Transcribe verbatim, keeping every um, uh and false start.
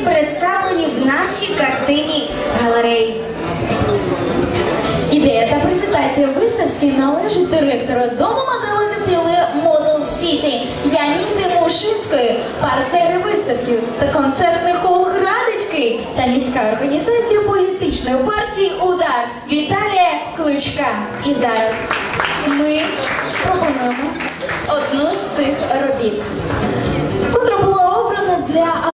представлені в нашій картині галереї. Ідея та презентація виставки належить директору Дому модели дефіле Model City Яніти Мушинської, партнери виставки та концертний хол Градицький та міська організація політичної партії «Удар» Віталія Кличка. І зараз ми пропонуємо одну з цих робіт, котра була обрана для